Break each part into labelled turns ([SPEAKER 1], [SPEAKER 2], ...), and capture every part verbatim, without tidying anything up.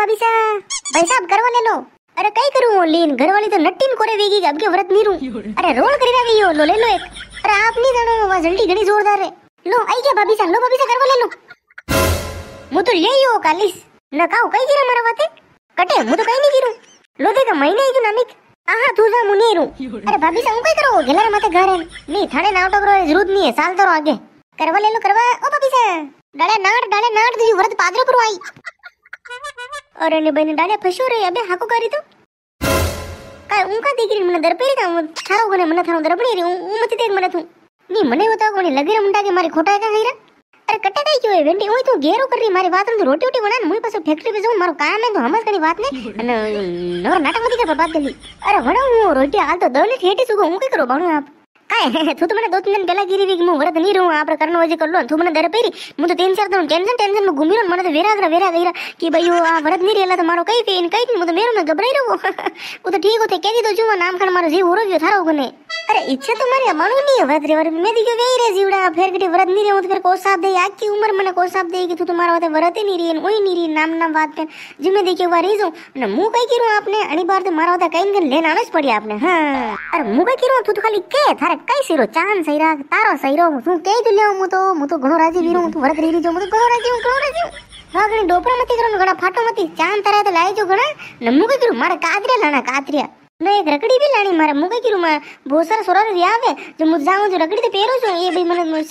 [SPEAKER 1] भाभी सा भाई साहब करवा ले लो। अरे कई करूं लीन घर वाली तो नट्टीन कोरे वेगी अब के व्रत नीरू। अरे रोल करी रही हो लो ले लो एक। अरे आप नहीं जानो वा जल्दी घड़ी जोरदार है। लो आई क्या भाभी सा लो भाभी सा करवा ले लो। मु तो ले यो कालिस न काऊ कई गिरा मारा वाते कटे मु तो कई नहीं गिरू। लो देखा महीने ही जो नानिक आहा तू जा मुनी रू। अरे भाभी सा कई करो गेला माथे घर है नहीं थाने नाटो करो जरूरत नहीं है साल तो आगे करवा ले लो करवा। ओ भाभी सा डाले नाट डाले नाट दी व्रत पादरे पर आई। अरे ने बने डाले फसो रे अबे हाको करी तो काय उनका दीकरी મને દરપેરી તા થારો ગને મને થારો દરપણી રે હું મતી દેખ મને તું ની મને હોતા કોની લગીરે મુંડા કે મારી ખોટા કા ગઈરા। અરે કટ્ટા કઈ જોય વેંડી ઓય તું ઘેરો કરી મારી વાત તો રોટી રોટી બના મુઈ પાછો ફેક્ટરી पे जाऊं મારો કામ હે તો હમસ કણી વાત ને અને નવર નાટક મતી કે બાત ગલી। અરે વણો હું રોટી હાલ તો દવલી ઠેટી સુગો હું કઈ કરો બાણો આપ काय तू तो मैंने दो तीन दिन पहला गिरी वी मु व्रत नहीं रहूं आप करनो वजे कर लो तू मैंने दर पेरी मु तो तीन चार दिन टेंशन टेंशन में घूमी रो मने तो वेरा वेरा वेरा गईरा कि भाई यो आ व्रत नहीं रहला तो मारो कई पेन कई मु तो मेरो में घबराई रहो वो तो ठीक होते कह दी तो जो नाम खान मारो जीव हो रयो थारो गने। अरे इच्छा तो मारी मानो नहीं है व्रत रे व्रत मैं दी के वे रे जीवड़ा फिर कटी व्रत नहीं रहूं तो फिर को साथ दे आज की उम्र मैंने को साथ दे कि तू तुम्हारा होते व्रत ही नहीं रही ओई नहीं रही नाम नाम बात पे जिम्मे देखिए वा रीजो ने मु कई किरो आपने अणी बार तो मारा होता कई कई लेना आना पड़ी आपने। हां अरे मु कई किरो तू तो खाली के थारे कई सिरो चांद सईरा तारो सईरो तू कई तो ले मु तो मु तो घणो राजी वीरू तू व्रत री जो मु तो घणो राजी हूं घणो राजी हूं हां गणी डोपरा मती करो घणा फाटो मती चांद तारा तो लाई जो घणा न मु कई किरो मारे कादरे लाना कादरिया मैं एक रकड़ी भी लानी मारे मुके की रूम बहुत सारा सोरा रे आवे जो मु जाऊं जो रकड़ी ते पेरो जो ये भाई मने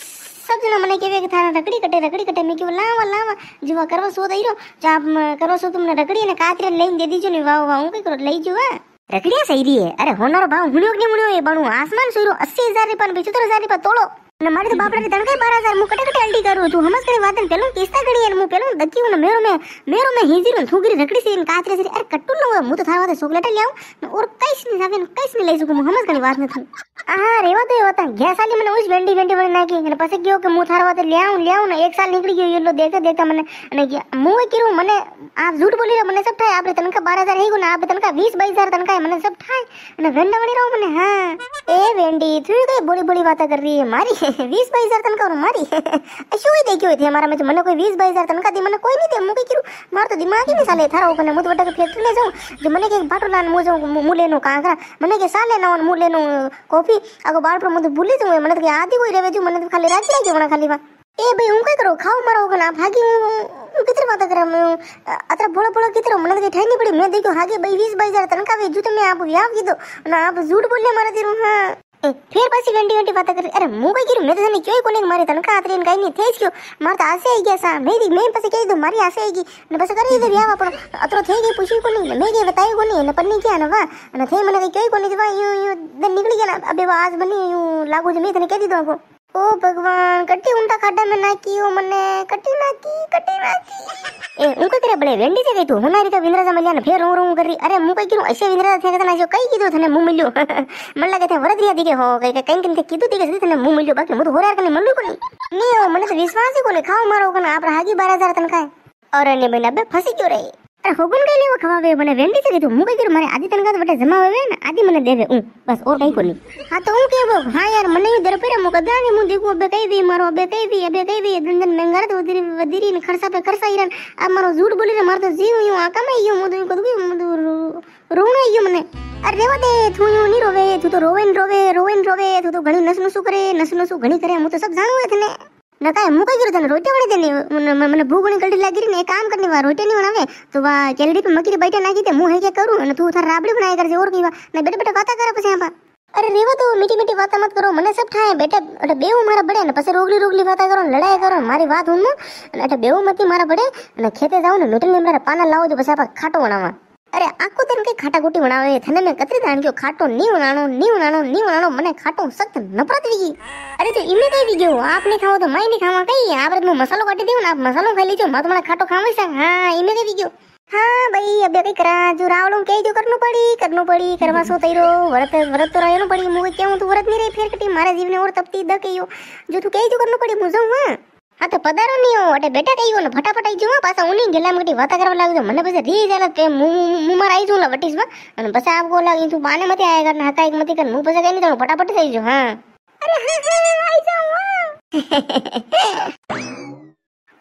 [SPEAKER 1] सब जना मने केवे के थाना रकड़ी कटे रकड़ी कटे मैं के लावा लावा जीवा करवा सो दईरो जाप करो सो तुमने रकड़ी ने कातरे लईन दे दीजो ने वाव वाव के करो लई जो रकड़िया सही री है। अरे होनारो भाव हुणियो के मुणियो ए बनू आसमान सुरो अस्सी हज़ार रुपया ने पचहत्तर हज़ार रुपया तोड़ो न मारे तो बाप रे तणके बारह हज़ार मु कटे कटे अल्टी करू तू हमस करे वातन पेलो किस्ता गड़ी है मु पेलो दक्की न मेरो में मेरो में हिजीरो थूगरी रकड़ी से कातरे से अरे कट्टू नो मु तो थारा वाते चॉकलेट ले आऊं और कैस नहीं जावे कैस नहीं ले सकू मु हमस करे वात न थू आहा रेवा तो होता गैस वाली मने उस वेंडी वेंडी बने नाकी ने पसे गयो के मु थारा वाते ले आऊं ले आऊं ना एक साल निकली गयो ये लो देखते देखता मने ने मु किरू मने आप झूठ बोली रे मने सब थाय आपरे तनका बारह हज़ार हे गो ना आप तनका बीस बाईस हज़ार तनका मने सब थाय ने वेंडा वणी रहो मने। हां ए वेंडी तू कई बड़ी बड़ी बातें कर रही है मारी बीस बाईस हज़ार तनका और मारी अशो ही देखियो थे हमारा में जो मने कोई बीस बाईस हज़ार तनका दी मने कोई नहीं दे मु के किरू मार तो दिमाग ही नहीं साले थारा ओकने मु तो बटा के फैक्ट्री ले जाऊं जो मने के बाटो लान मु जाऊं मु लेनो कांकरा मने के साले ना मु लेनो कॉफी अगो बाल पर मु तो भूली जाऊं मने तो आधी कोई रेवे जो मने तो खाली राजी राजी होना खाली बा ए भाई हूं काय करो खाओ मारो ओकना भागी हूं कितरी बात कर मैं अतरा बोला बोला कितरो मने के ठहनी पड़ी मैं देखो आगे भाई बीस बाईस हज़ार तनका वे जूते मैं आप व्याव की दो ना आप झूठ बोलने मारा दिरू। हां फिर पासी वेंटी वेंटी बात कर अरे मु कई किरू मैं तो नहीं क्यों कोने मारे तनका आतरे काई नहीं थेस क्यों मार तो आसे आई गया सा मैं दी मैं पासे कही दो मारी आसे आएगी ने बस करी दे व्याव अपन अतरो थे गई पूछी कोनी मैं के बताई कोनी ने पन्नी क्या ना वा ने थे मने क्यों कोनी जवा यूं यूं दिन निकल गया ना अबे आवाज बनी यूं लागो जे मैं तने कह दी दो को ओ भगवान कट्टी उंटा खाडा में ना कियो मने कट्टी ना की कट्टी ना की ए उनको करे बड़े वेंडी से गई तू होनारी का विंद्रा जमलिया ने फिर रो रो कर रही अरे मु कई किरो ऐसे विंद्रा थे कतना जो कई कीदो थने मु मिल्यो मन लगे थे वरद रिया दिखे हो कई कई किन थे कीदो दिखे थने मु मिल्यो बाकी मु तो होरार कने मल्लू कोनी नहीं हो मने तो विश्वास ही कोनी खाओ मारो कना आप हागी बारह हज़ार तनका है और ने बने अबे फंसी क्यों रही अरे होगुन कई लेवा खवावे मने वेंडी से तू मु कई किरो मारे आदि तनका तो बटे जमा होवे ना आदि मने देवे ऊ बस और कई कोनी। हां तो हूं केबो हां यार मने दर पेरे मु कदा ने मु देखो अबे कई भी मारो अबे कई भी अबे कई भी दिन दिन मंगार तो वदरी वदरी ने खरसा पे खरसा इरन अब मारो झूठ बोली रे मार तो जीव यूं आका में यूं मु तो कदू मु रोना यूं मने अरे रेवा दे तू यूं नहीं रोवे तू तो रोवेन रोवे रोवेन रोवे तू तो घणी नस नसु करे नस नसु घणी करे मु तो सब जानू है थने न काय मु कई गिरतन रोटी बने देनी मने भूख नहीं कल्टी लागी ने एक काम करनी वा रोटी नहीं बनावे तो वा केलड़ी पे मकीरी बैठे नागी दे मु है क्या करू न तू थार राबड़ी बनाया कर जे और कीवा ने बेटे बेटे बात करे पसे यहां अरे रेवा तो मीठी मीठी बात मत करो मने सब ठाए बेटे अरे बेऊ मारा बड़े न पसे रोगली रोगली बात करो लड़ाई करो मारी बात हुन अटे बेऊ मती मारा बड़े न खेते जाऊ न मीठल निमरा पाना लाओ जो पसे आप खाटो बनावा अरे आको तन के खाटा गोटी बनावे थने में कतरी दान क्यों खाटो नी बनानो नी बनानो नी बनानो मने खाटो सख्त नफरत वीगी। अरे तो इमे कई दी गयो आपने खाओ तो मैं नहीं खावा कई आप मु मसालो काटी देऊ ना आप मसालो खाई लीजो मत मने खाटो खावे सा। हां इमे कई दी गयो हां भाई अबे कई करा जो रावलो कई जो करनो पड़ी करनो पड़ी करवा सो तईरो व्रत व्रत तो रहनो पड़ी मु केऊ तू व्रत नहीं रही फिर कटी मारे जीव ने और तपती द कईयो जो तू कई जो करनो पड़ी मु जाऊं। हां हां तो पधारो नहीं हो अटे बेटा कई हो न फटाफट आई जो पासा उनी गेला में कटी वाता करवा लाग जो मने बस री जाला पे मु मु मार आई जो ला वटिस में अन बस आपको लागी तू बाने मत आया कर हका एक मत कर मु बस कई नहीं तो फटाफट से आई जो। हां अरे हां हां आई जाऊं ओहो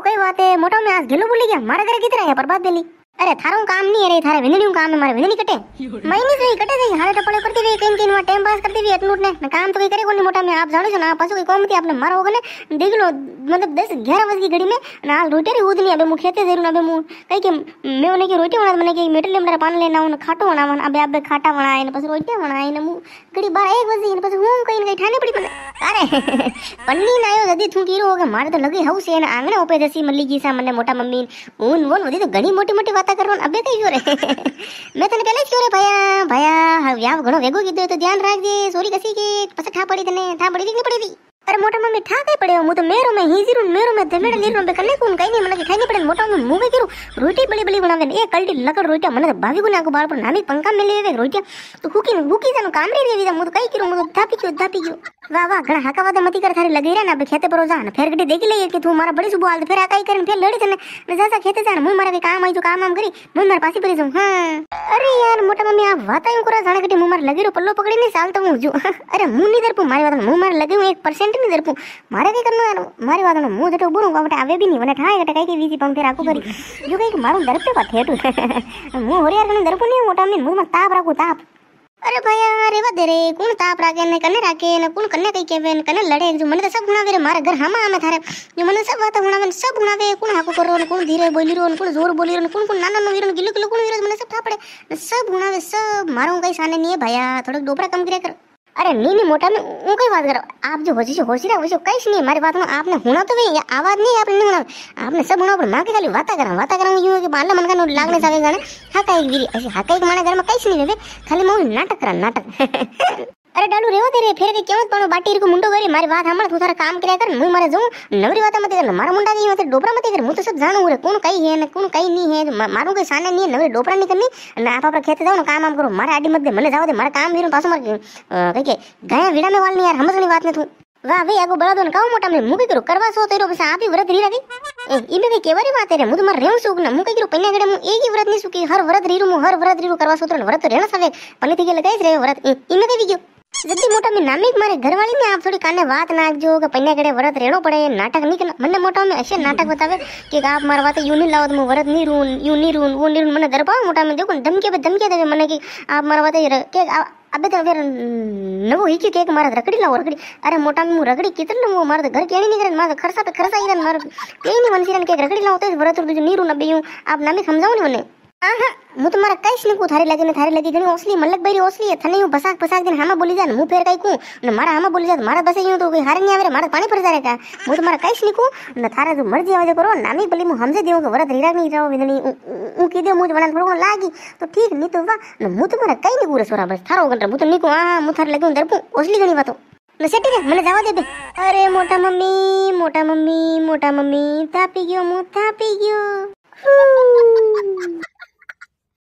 [SPEAKER 1] कई बात है मोटा में आज ढिल्लो बोली गया मारा करे कितना है बर्बाद बेली अरे थारो काम नहीं अरे थारे विंदनी काम है मारे विंदनी कटे महीने से ही कटे थे हाले टपले करते हुए कहीं कहीं टाइम पास करते हुए अटनूट ने काम तो कहीं करे कोनी मोटा में आप जानो छो ना पासो कोई काम थी आपने मारा होगा ने देख लो मतलब दस ग्यारह बजे की घड़ी में ना रोटी री उदनी अबे मु खेते जरूर अबे मु कई के मैं उन्हें की रोटी बना मैंने की मेटल में पानी लेना उन खाटो बनावन अबे अबे खाटा बनाए ने बस रोटी बनाए ने मु घड़ी बारह एक बजे ने बस हूं कहीं कहीं ठाने पड़ी मने अरे पन्नी ना आयो जदी थू कीरो होगा मारे तो लगे हाउस है ने आंगणे ओपे जसी मल्ली जी सा मने मोटा मम्मी उन वोन वदी तो घणी मोटी मोटी बात करवन अबे कई रे मैं तने पहले क्यों रे भैया भैया या घणो वेगो कीधो तो ध्यान राखजे सोरी कसी के पछ ठा पड़ी तने ठा पड़ी नहीं पड़ी थी अरे मोटा मम्मी ठा कई पड़े मु तो मेरो में हिजीरु मेरो में धमेड़ लीरो में कने कोन कई नहीं मने खाई नहीं पड़े मोटा में मुंह में किरो रोटी बड़ी बड़ी बनावे ए कल्टी लकड़ रोटी मने भाभी को ना को बाल पर नामी पंखा में लेवे रोटी तो हुकी हुकी जन काम रे रे मु तो कई किरो मु थापी क्यों थापी क्यों वाह वाह घणा हाका वादे मती कर थारे लगी रे ना बे खेते पर जा ना फेर गडी देख ले कि तू मारा बड़ी सुबह आल फेर आ कई करन फेर लड़ी तने न जासा खेते जा मु मारा के काम आई जो काम आम करी मु मारा पासी परी जाऊं हां अरे यार मोटा मम्मी आप वातायू करा जाने गडी मु मारा लगी रो पल्लो पकड़ी नहीं साल तो हूं जो अरे मु नहीं दरपू मारी वात मु मारा लगी हूं एक परसेंट नहीं दरपू मारे के करनो यार मारी वात मु जटो बुरू बाटे आवे भी नहीं वने ठाए कटे कई की वीसी पंखे राखो करी जो कई मारू दर पे बाटे हेटू मु होरे यार कने दरपू नहीं मोटा मम्मी मु में ताप राखू ताप अरे भैया रे वा दे रे कौन ताप राखे ने कने राखे ने कौन कने कई केवे ने कने लड़े जो मने तो सब गुणावे रे मारे घर हमा आमे थारे जो मने सब बात गुणावे सब गुणावे कौन हाको करो ने कौन धीरे बोली रो ने कौन जोर बोली रो ने कौन कौन नाना नो वीरो गिल्लो गिल्लो कौन वीरो मने सब थापड़े सब गुणावे सब मारो कई साने नहीं है भैया थोड़ा डोपरा कम करे कर अरे नहीं नहीं मोटा में वो कई बात करो आप जो होशी होशी रहा वैसे कई नहीं हमारी बात में आपने होना तो भी आवाज नहीं आपने नहीं होना आपने सब होना पर मां के खाली बात करा बात करा यूं कि बाला मन का नो लागने जावे गाने हाका एक वीरी ऐसे हाका एक माने घर में कई नहीं रे खाली मो नाटक करा नाटक अरे डालू रेवा दे रे फेर के केवत पण बाटी को मुंडो करी मारी बात हमण तू थारा काम करया कर मु मारे जाऊं नवरी बात मत कर मारा मुंडा की मत डोपरा मत कर मु तो सब जानू रे कौन कई है ने कौन कई नहीं है मारू के साने नहीं नवरी डोपरा नहीं करनी ने आप आप खेते जाओ ना काम आम करो मारे आडी मत दे मने जाओ दे मारा काम वीरो पासो मार कई के गाया वीड़ा में वाल नहीं यार समझनी बात ने तू वाह भाई आगो बड़ा दोन काऊ मोटा में मु के करो करवा सो तेरो बस आप ही व्रत री रही ए इमे के केवरी बात है मु तो मार रेव सुक ना मु के करो पन्या गडे मु एक ही व्रत नहीं सुकी हर व्रत रीरू मु हर व्रत रीरू करवा सो तो व्रत रेना सवे पने थी के लगाई रे व्रत इमे के भी गयो जल्दी मोटा में नामिक मारे घरवाली ने आप थोड़ी काने बात नाखजो के पन्या गडे व्रत रेणो पड़े नाटक नहीं करना मने मोटा में ऐसे नाटक बतावे कि आप मार बात यूं नहीं लाओ तो व्रत नहीं रून यूं नहीं रून वो नहीं रून मने दरपाओ मोटा में देखो धमके पे धमके देवे मने की आप मार बात के अबे तो फिर नवो ही के मारा रकड़ी लाओ रकड़ी अरे मोटा में रकड़ी कितने वो मार घर के नहीं करे मार खरसा पे खरसा ही मार कहीं नहीं मनसीरन के रकड़ी लाओ तो व्रत नहीं रून अबे यूं आप नामिक समझाओ नहीं मने आहा मु तुम्हारा कईस नहीं को थारे लगे ने थारे लगी घणी ओसली मलक बैरी ओसली है थने यूं बसाक बसाक दिन हामा बोली जान मु फेर कई को ने मारा हामा बोली जात मारा बसे यूं तो कोई हारे नहीं आवे रे मारा पानी पर जा रे का मु तुम्हारा कईस नहीं को ने थारे जो मर्जी आवे करो नामी बोली मु हमजे देऊ के व्रत रीरा नहीं रहो विदनी ऊ की दे मु बना थोड़ो लागी तो ठीक नहीं तो वा ने मु तुम्हारा कई नहीं पूरे सोरा बस थारो गंटर मु तो नहीं को आ मु थारे लगे दरपू ओसली घणी बातो ने सेटी रे मने जावा दे बे अरे मोटा मम्मी मोटा मम्मी मोटा मम्मी तापी गयो मु तापी गयो